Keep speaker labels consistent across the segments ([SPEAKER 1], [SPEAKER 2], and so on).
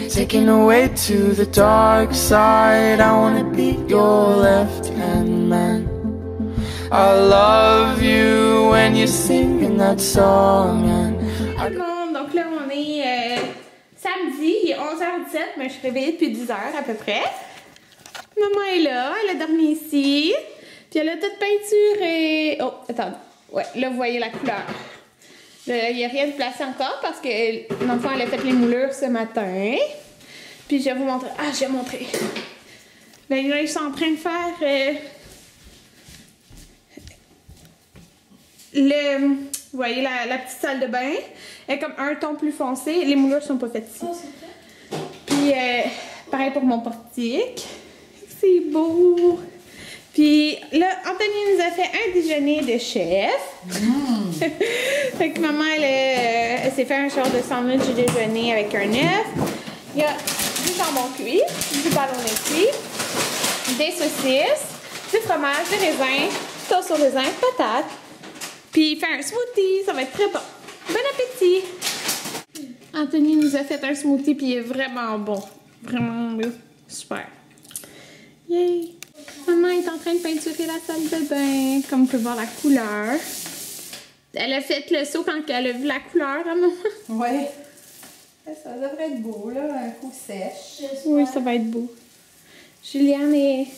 [SPEAKER 1] taken away to the dark side. I wanna be your left-hand man. I love you when you're singing that song.
[SPEAKER 2] Tout le monde, donc là on est samedi, il est 11h17, mais je suis réveillée depuis 10h à peu près. Maman est là, elle a dormi ici, puis elle a toute peinturé. Oh, attends, ouais, là vous voyez la couleur. Il n'y a rien de placé encore parce que l'enfant elle a fait les moulures ce matin. Puis je vais vous montrer. Ah, je vais montrer. Ben là, ils sont en train de faire vous voyez la petite salle de bain. Elle est comme un ton plus foncé. Les moulures sont pas faites ici. Oh, c'est vrai. Puis pareil pour mon portique. C'est beau. Puis là, Anthony nous a fait un déjeuner de chef. Fait que maman, elle s'est fait un genre de sandwich de déjeuner avec un œuf. Il y a du jambon cuit, du ballonnet cuit, des saucisses, du fromage, des raisins, toast au raisin, patates. Puis il fait un smoothie, ça va être très bon. Bon appétit! Anthony nous a fait un smoothie, puis il est vraiment bon. Vraiment super. Yay! Maman est en train de peinturer la salle de bain, comme on peut voir la couleur. Elle a fait le saut quand elle a vu la couleur, hein, maman?
[SPEAKER 3] Ouais. Ça devrait être beau, là, un coup sèche.
[SPEAKER 2] Oui, ça va être beau. Juliane est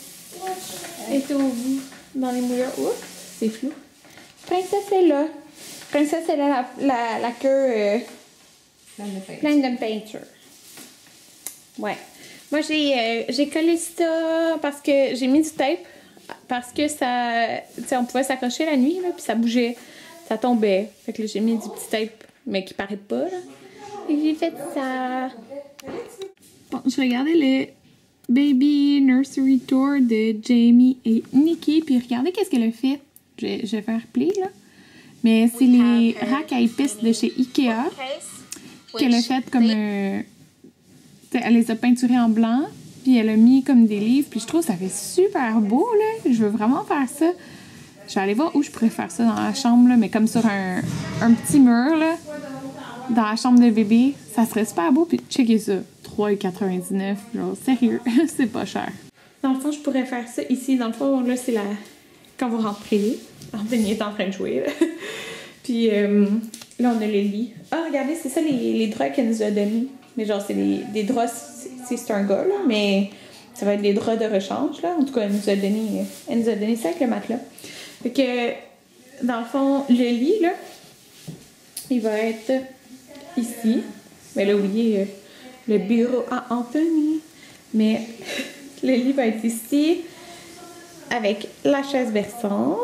[SPEAKER 2] au bout dans les moulures. Oups, c'est flou. Princesse est là. Princesse, elle a la queue pleine de peinture. Ouais. Moi, j'ai collé ça parce que j'ai mis du tape. Parce que ça... Tu sais, on pouvait s'accrocher la nuit, là, puis ça bougeait. Ça tombait. Fait que là, j'ai mis du petit tape, mais qui paraît pas, là. Et j'ai fait ça. Bon, je regardais le Baby Nursery Tour de Jamie et Nikki. Puis regardez qu'est-ce qu'elle a fait. Je vais faire play, là. Mais c'est les racks à épices de chez Ikea. Qu'elle a fait comme un... Elle les a peinturés en blanc. Puis elle a mis comme des livres. Puis je trouve que ça fait super beau, là. Je veux vraiment faire ça. Je vais aller voir où je pourrais faire ça dans la chambre, là. Mais comme sur un petit mur, là. Dans la chambre de bébé. Ça serait super beau. Puis checkez ça. 3,99 $. Genre, sérieux. C'est pas cher. Dans le fond, je pourrais faire ça ici. Dans le fond, là, c'est la... Quand vous rentrez. Anthony est en train de jouer, là. Puis là, on a le lit. Ah, regardez, c'est ça les draps qu'elle nous a donnés. Mais genre, c'est des draps, c'est un gars, là, mais ça va être des draps de rechange, là. En tout cas, elle nous a donné ça avec le matelas. Fait que, dans le fond, le lit, là, il va être ici. Mais là, oubliez le bureau à Anthony. Mais le lit va être ici, avec la chaise berçante,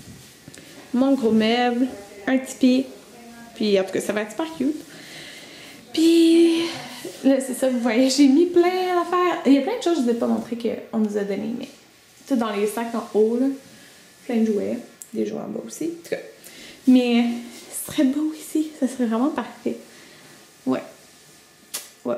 [SPEAKER 2] mon gros meuble, un tipi. Puis, en tout cas, ça va être super cute. Puis, là, c'est ça, vous voyez, j'ai mis plein d'affaires. Il y a plein de choses que je ne vous ai pas montré qu'on nous a donné, mais tout dans les sacs en haut, là. Plein de jouets. Des jouets en bas aussi. En tout cas. Mais, ce serait beau ici. Ça serait vraiment parfait. Ouais. Ouais.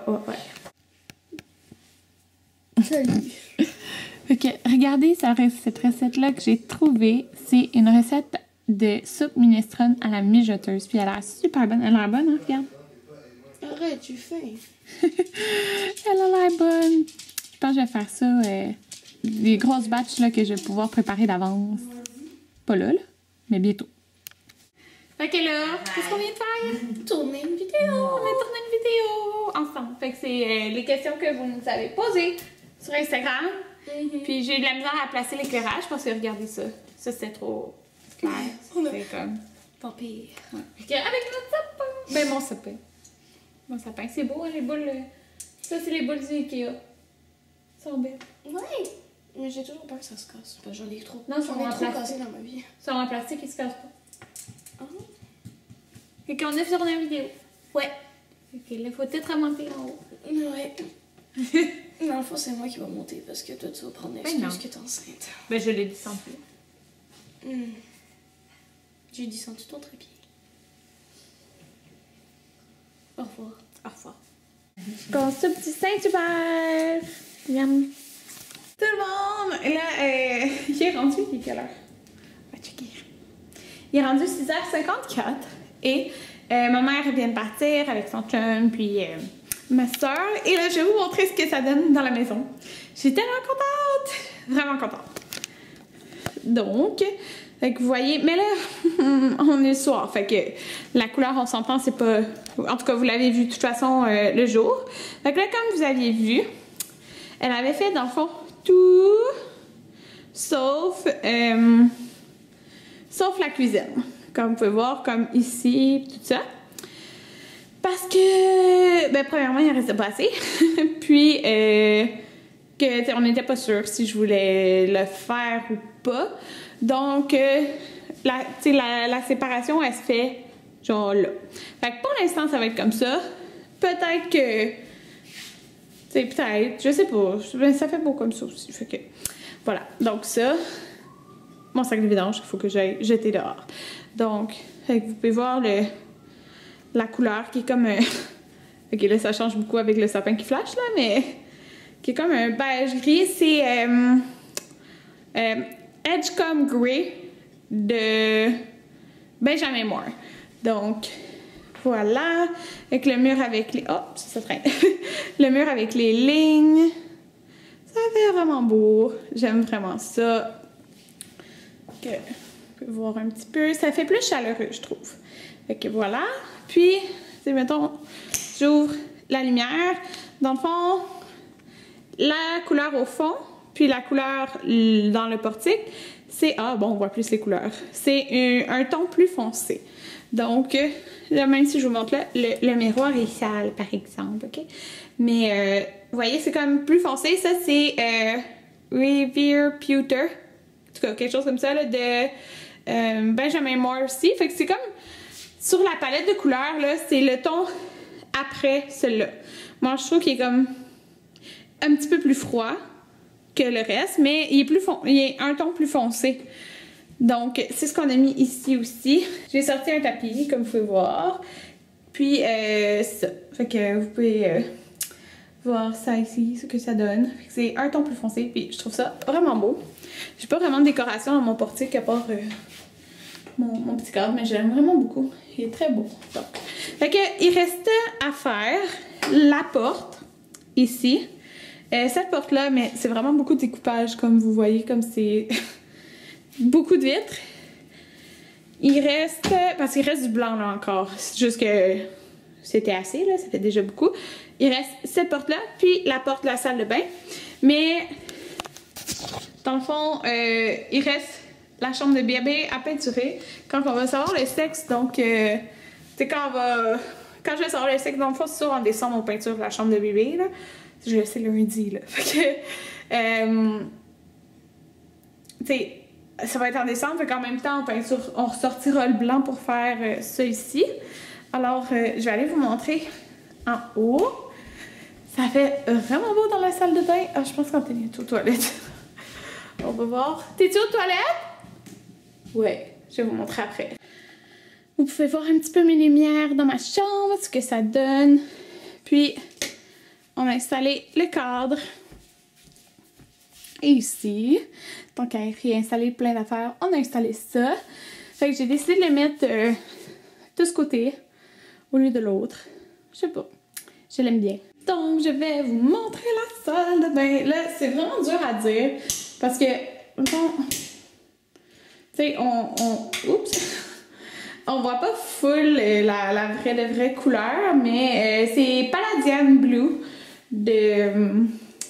[SPEAKER 3] Joli.
[SPEAKER 2] Ok, regardez cette recette-là que j'ai trouvée. C'est une recette de soupe minestrone à la mijoteuse. Puis elle a l'air super bonne. Elle a l'air bonne, hein? Regarde.
[SPEAKER 3] Arrête, tu fais.
[SPEAKER 2] Elle a l'air bonne. Je pense que je vais faire ça. Des grosses batches là, que je vais pouvoir préparer d'avance. Pas là, mais bientôt. Fait que là, qu'est-ce qu'on vient de faire?
[SPEAKER 3] Tourner une vidéo.
[SPEAKER 2] On a tourné une vidéo ensemble. Fait que c'est les questions que vous nous avez posées sur Instagram. Puis j'ai eu de la misère à placer l'éclairage parce que regardez ça. Ça, c'était trop clair. C'est comme...
[SPEAKER 3] Pas pire.
[SPEAKER 2] Ouais. Fait que avec notre sapin. Ben, mon sapin. Mon sapin. C'est beau, hein, les boules. Ça, c'est les boules du Ikea. Ils sont belles.
[SPEAKER 3] Ouais. Mais j'ai toujours peur que ça se casse. Parce que j'en ai trop.
[SPEAKER 2] Non,
[SPEAKER 3] j'en ai trop cassé dans ma vie.
[SPEAKER 2] Ils sont en plastique, ils se cassent pas.
[SPEAKER 3] Oh.
[SPEAKER 2] Fait qu'on a tourné une vidéo.
[SPEAKER 3] Ouais.
[SPEAKER 2] Fait que là, faut peut-être remonter en haut.
[SPEAKER 3] Ouais. Dans le fond, c'est moi qui vais monter parce que toi, tu vas prendre l'excuse que t'es enceinte.
[SPEAKER 2] Ben, je l'ai descendu.
[SPEAKER 3] J'ai descendu ton trépied. Au revoir.
[SPEAKER 2] Au revoir. Qu'on soupe du Saint-Hubert. Miam. Tout le monde! Là, il est rendu, il est quelle heure? On va checker. Il est rendu 6h54 et ma mère vient de partir avec son chum, puis ma soeur. Et là, je vais vous montrer ce que ça donne dans la maison. Je suis tellement contente! Vraiment contente. Donc, fait que vous voyez, mais là, on est le soir. Fait que la couleur, on s'entend, c'est pas... En tout cas, vous l'avez vu de toute façon le jour. Fait que là, comme vous aviez vu, elle avait fait, dans le fond, tout sauf la cuisine. Comme vous pouvez voir, comme ici, tout ça. Parce que, ben, premièrement, il en restait pas assez. Puis, que on n'était pas sûr si je voulais le faire ou pas. Donc, la séparation, elle se fait genre là. Fait que pour l'instant, ça va être comme ça. Peut-être que... peut-être, je sais pas. Ça fait beau comme ça aussi. Fait que, voilà. Donc ça, mon sac de vidange qu'il faut que j'aille jeter dehors. Donc, fait que vous pouvez voir la couleur qui est comme... ok, là, ça change beaucoup avec le sapin qui flash, là, mais... qui est comme un beige gris. C'est Edgecombe Grey de Benjamin Moore. Donc, voilà. Avec le mur avec les... Oh, ça traîne. Le mur avec les lignes. Ça fait vraiment beau. J'aime vraiment ça. Que, vous pouvez voir un petit peu. Ça fait plus chaleureux, je trouve. Fait que voilà. Puis, mettons, j'ouvre la lumière. Dans le fond, la couleur au fond, puis la couleur dans le portique, c'est... Ah, bon, on voit plus les couleurs. C'est un ton plus foncé. Donc, là, même si je vous montre là, le miroir est sale, par exemple, OK? Mais, vous voyez, c'est comme plus foncé. Ça, c'est Revere Pewter. En tout cas, quelque chose comme ça, là, de Benjamin Moore aussi. Fait que c'est comme... Sur la palette de couleurs, là, c'est le ton après celui-là. Moi, je trouve qu'il est comme un petit peu plus froid que le reste, mais il est un ton plus foncé. Donc, c'est ce qu'on a mis ici aussi. J'ai sorti un tapis, comme vous pouvez voir. Puis, ça. Fait que vous pouvez voir ça ici, ce que ça donne. C'est un ton plus foncé, puis je trouve ça vraiment beau. J'ai pas vraiment de décoration dans mon portique à part mon petit cadre, mais j'aime vraiment beaucoup. Il est très beau. Donc, fait que, il reste à faire la porte, ici. Cette porte-là, mais c'est vraiment beaucoup de découpage, comme vous voyez, comme c'est beaucoup de vitres. Il reste, parce qu'il reste du blanc là encore, c'est juste que c'était assez, là, ça fait déjà beaucoup. Il reste cette porte-là, puis la porte de la salle de bain. Mais, dans le fond, il reste la chambre de bébé à peinturer quand on va savoir le sexe. Donc, c'est quand je vais savoir le sexe, dans le fond, c'est sûr, en décembre, on peinture la chambre de bébé, là. Je le sais lundi, là. Fait que, tu sais, ça va être en décembre, fait qu'en même temps, on ressortira le blanc pour faire ça ici. Alors, je vais aller vous montrer en haut. Ça fait vraiment beau dans la salle de bain. Ah, je pense qu'on est bientôt aux toilettes. On va voir. T'es-tu aux toilettes? Ouais, je vais vous montrer après. Vous pouvez voir un petit peu mes lumières dans ma chambre, ce que ça donne. Puis, on a installé le cadre. Et ici, tant qu'à réinstaller plein d'affaires, on a installé ça. Fait que j'ai décidé de le mettre de ce côté au lieu de l'autre. Je sais pas, je l'aime bien. Donc, je vais vous montrer la salle de bain. Là, c'est vraiment dur à dire parce que, bon, tu sais, oups! On voit pas full la vraie couleur, mais c'est Palladian Blue de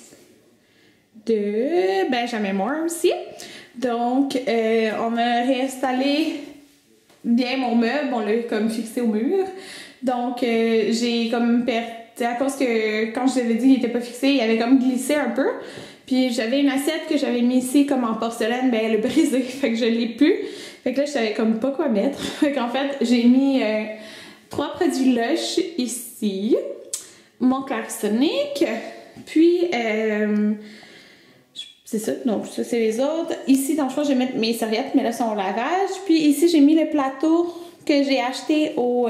[SPEAKER 2] Benjamin Moore aussi. Donc, on a réinstallé bien mon meuble, on l'a comme fixé au mur. Donc, j'ai comme perdu, à cause que quand je l'avais dit il était pas fixé, il avait comme glissé un peu. Puis j'avais une assiette que j'avais mis ici comme en porcelaine, ben elle a brisé, fait que je l'ai plus. Fait que là, je savais comme pas quoi mettre. Fait qu'en fait, j'ai mis 3 produits Lush ici. Mon Clarisonic. Puis, c'est ça. Donc, ça, c'est les autres. Ici, dans le fond, je vais mettre mes serviettes, mais là, sont au lavage. Puis ici, j'ai mis le plateau que j'ai acheté au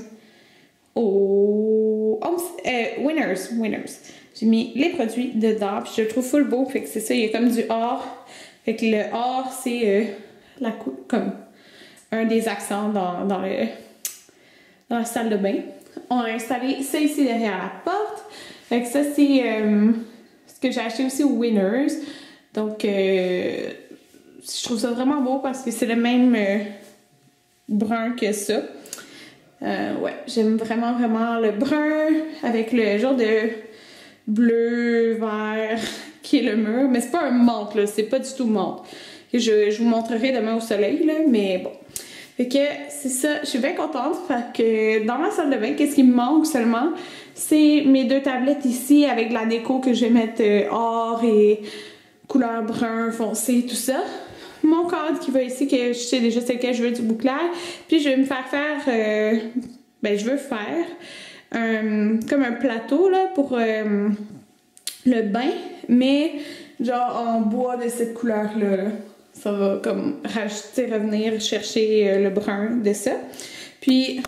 [SPEAKER 2] Winners. J'ai mis les produits dedans. Puis je le trouve full beau. Fait que c'est ça, il y a comme du or. Fait que le or, c'est... comme un des accents dans la salle de bain. on a installé ça ici derrière la porte. Fait que ça, c'est ce que j'ai acheté aussi au Winners. Donc, je trouve ça vraiment beau parce que c'est le même brun que ça. Ouais, j'aime vraiment, vraiment le brun avec le genre de bleu, vert qui est le mur. Mais c'est pas un menthe, là. C'est pas du tout menthe. Je vous montrerai demain au soleil, là. Mais bon. Fait que c'est ça. Je suis bien contente. Fait que dans ma salle de bain, qu'est-ce qui me manque seulement? C'est mes 2 tablettes ici avec de la déco que je vais mettre or et couleur brun foncé, tout ça. Mon cadre qui va ici, que je sais déjà c'est lequel je veux du bouclage. Puis je vais me faire ben je veux faire comme un plateau là pour le bain, mais genre en bois de cette couleur-là. Là. Ça va comme rajouter, revenir chercher le brun de ça. Puis,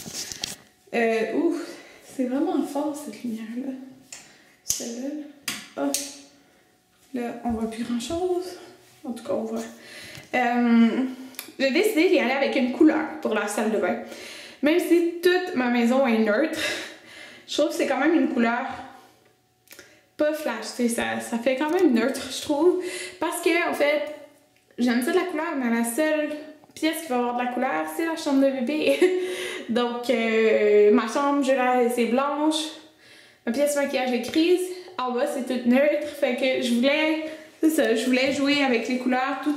[SPEAKER 2] ouf, c'est vraiment fort cette lumière-là. Celle-là. Oh. Là, on voit plus grand-chose. En tout cas, on voit. J'ai décidé d'y aller avec une couleur pour la salle de bain. Même si toute ma maison est neutre, je trouve que c'est quand même une couleur pas flash. Ça fait quand même neutre, je trouve. Parce que, en fait, j'aime ça de la couleur, mais la seule pièce qui va avoir de la couleur, c'est la chambre de bébé. Donc, ma chambre, c'est blanche. Ma pièce de maquillage est grise. En bas, c'est toute neutre. Fait que je voulais jouer avec les couleurs tout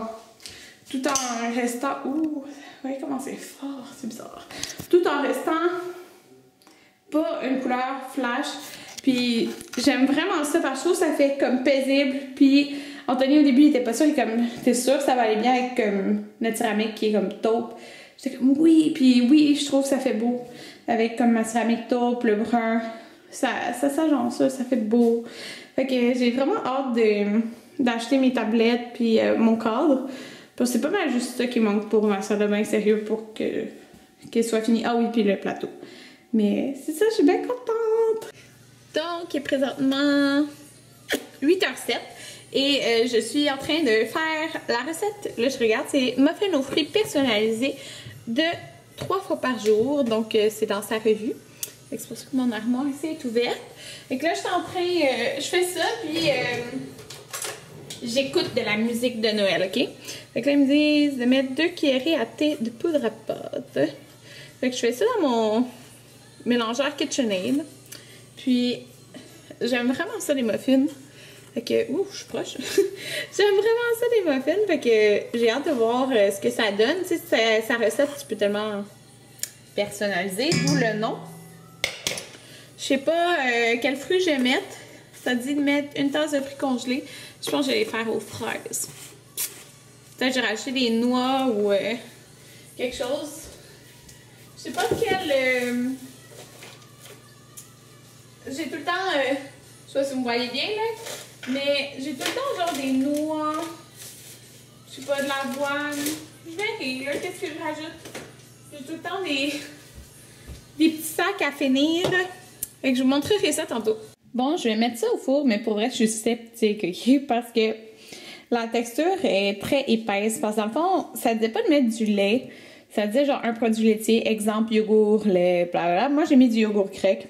[SPEAKER 2] en restant... Ouh, voyez comment c'est fort, c'est bizarre. Tout en restant pas une couleur flash. Puis j'aime vraiment ça parce que je trouve que ça fait comme paisible. Puis Anthony au début il était pas sûr, il est comme t'es sûr que ça va aller bien avec comme notre céramique qui est comme taupe. J'étais comme oui, puis oui, je trouve que ça fait beau avec comme ma céramique taupe, le brun. Ça s'agence ça fait beau. Fait que j'ai vraiment hâte d'acheter mes tablettes puis mon cadre. Parce que c'est pas mal juste ça qui manque pour ma salle de bain, sérieux, pour qu'elle soit finie. Ah oui, puis le plateau. Mais c'est ça, je suis bien contente. Donc, il est présentement 8h07 et je suis en train de faire la recette. Là, je regarde, c'est muffins aux fruits personnalisés de 3 fois par jour. Donc, c'est dans sa revue. C'est pour ça que mon armoire ici est ouverte. Et que là, je suis en train... je fais ça, puis j'écoute de la musique de Noël, OK? Fait que là, ils me disent de mettre 2 cuillerées à thé de poudre à pâte. Fait que je fais ça dans mon mélangeur KitchenAid. Puis, j'aime vraiment ça, les muffins. Fait que, ouh, je suis proche. J'aime vraiment ça, les muffins. Fait que j'ai hâte de voir ce que ça donne. Tu sais, sa recette, tu peux tellement personnaliser, d'où le nom. Je sais pas quel fruit je vais mettre. Ça dit de mettre une tasse de fruits congelés. Je pense que je vais les faire aux fraises. Peut-être que j'ai rajouté des noix ou quelque chose. Je sais pas quel... J'ai tout le temps... je sais pas si vous me voyez bien, là. Mais j'ai tout le temps genre des noix. Je sais pas, de l'avoine. Je vais là. Qu'est-ce que je rajoute? J'ai tout le temps des petits sacs à finir. Fait que je vous montrerai ça tantôt. Bon, je vais mettre ça au four, mais pour vrai, je suis sceptique, ok? Parce que la texture est très épaisse. Parce que dans le fond, ça disait pas de mettre du lait. Ça disait genre un produit laitier, exemple yogourt, lait, blablabla. Moi, j'ai mis du yogourt grec.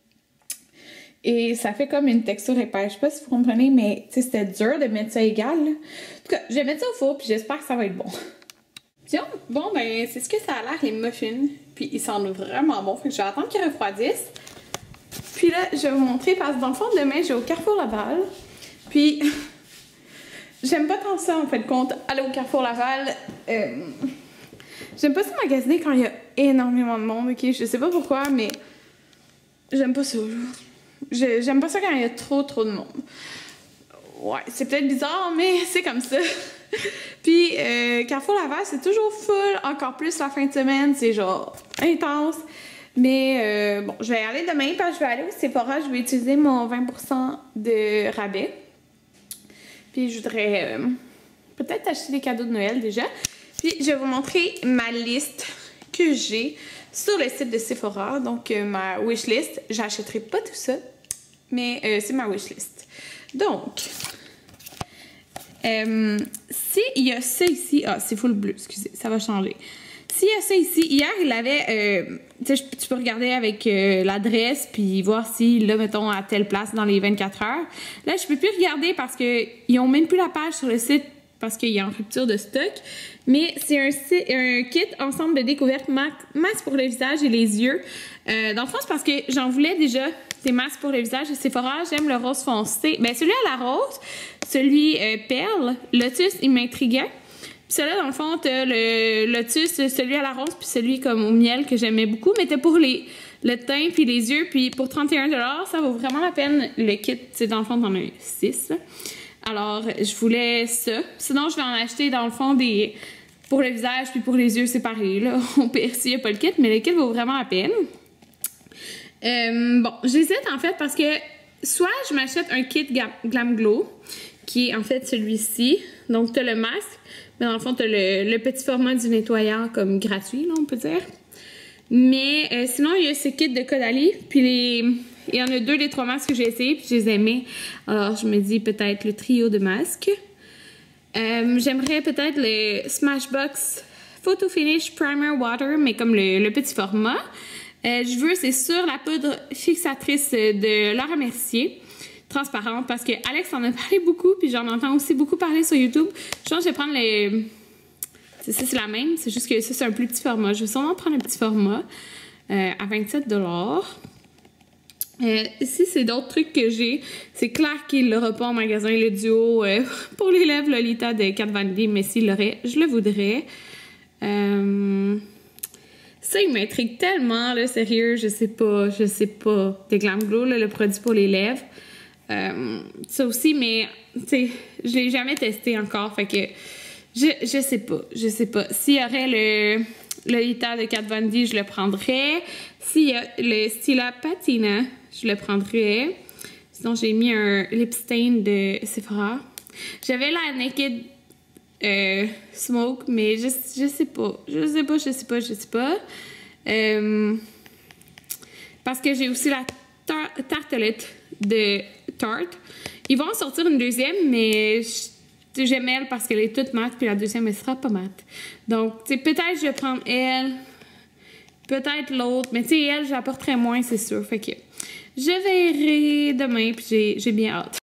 [SPEAKER 2] Et ça fait comme une texture épaisse. Je sais pas si vous comprenez, mais c'était dur de mettre ça égal. Là. En tout cas, je vais mettre ça au four, puis j'espère que ça va être bon. Tiens, bon, ben, c'est ce que ça a l'air, les muffins. Puis ils sentent vraiment bon. Fait que je vais attendre qu'ils refroidissent. Puis là, je vais vous montrer, parce que dans le fond, demain, je vais au Carrefour Laval. Puis, j'aime pas tant ça, en fait, compte, aller au Carrefour Laval. J'aime pas ça magasiner quand il y a énormément de monde, ok? Je sais pas pourquoi, mais j'aime pas ça. J'aime pas ça quand il y a trop de monde. Ouais, c'est peut-être bizarre, mais c'est comme ça. Puis, Carrefour Laval, c'est toujours full, encore plus la fin de semaine, c'est genre intense. Mais bon, je vais aller demain parce que je vais aller au Sephora, je vais utiliser mon 20% de rabais. Puis je voudrais peut-être acheter des cadeaux de Noël déjà. Puis je vais vous montrer ma liste que j'ai sur le site de Sephora. Donc ma wishlist, j'achèterai pas tout ça, mais c'est ma wishlist. Donc, s'il y a ça ici, ah c'est full bleu, excusez, ça va changer. S'il y a ça ici, hier, il avait... tu peux regarder avec l'adresse puis voir s'il l'a, mettons, à telle place dans les 24 heures. Là, je peux plus regarder parce qu'ils ont même plus la page sur le site parce qu'il y a en rupture de stock. Mais c'est un kit ensemble de découverte masque pour le visage et les yeux. Dans le fond, c'est parce que j'en voulais déjà des masques pour le visage et Sephora. J'aime le rose foncé. Ben, celui à la rose, celui perle, lotus, il m'intriguait. Puis celui-là, dans le fond, t'as le lotus, celui à la rose, puis celui comme au miel que j'aimais beaucoup. Mais t'as pour le teint puis les yeux. Puis pour 31 $, ça vaut vraiment la peine. Le kit, c'est dans le fond, t'en as 6. Alors, je voulais ça. Sinon, je vais en acheter, dans le fond, des... Pour le visage puis pour les yeux, c'est pareil, là. On perd s'il n'y a pas le kit, mais le kit vaut vraiment la peine. Bon, j'hésite, en fait, parce que soit je m'achète un kit Glam Glow, qui est, en fait, celui-ci. Donc, tu as le masque, mais dans le fond, tu as le petit format du nettoyant comme gratuit, là, on peut dire. Mais sinon, il y a ce kit de Caudalie, puis il y en a 2 des 3 masques que j'ai essayé, puis je les aimais. Alors, je me dis peut-être le trio de masques. J'aimerais peut-être le Smashbox Photo Finish Primer Water, mais comme le petit format. Je veux, c'est sûr, la poudre fixatrice de Laura Mercier, transparente, parce que Alex en a parlé beaucoup, puis j'en entends aussi beaucoup parler sur YouTube. Je pense que je vais prendre le... C'est la même, c'est juste que ça, c'est un plus petit format. Je vais sûrement prendre un petit format à 27 $. Ici, c'est d'autres trucs que j'ai. C'est clair qu'il l'aura pas en magasin, le duo pour les lèvres Lolita de Kat Von D, mais s'il l'aurait, je le voudrais. Ça, il m'intrigue tellement, là, sérieux, je sais pas. Des Glam Glow, là, le produit pour les lèvres. Ça aussi, mais, tu sais, je l'ai jamais testé encore, fait que je sais pas. S'il y aurait le Lolita de Kat Von D, je le prendrais. S'il y a le Stila Patina, je le prendrais. Sinon, j'ai mis un lip stain de Sephora. J'avais la Naked Smoke, mais je sais pas. Parce que j'ai aussi la tartelette de Tarte. Ils vont en sortir une deuxième, mais j'aime elle parce qu'elle est toute mate, puis la deuxième, elle sera pas mate. Donc, tu sais, peut-être je vais prendre elle, peut-être l'autre, mais tu sais, elle, j'apporterai moins, c'est sûr. Fait que je verrai demain, puis j'ai bien hâte.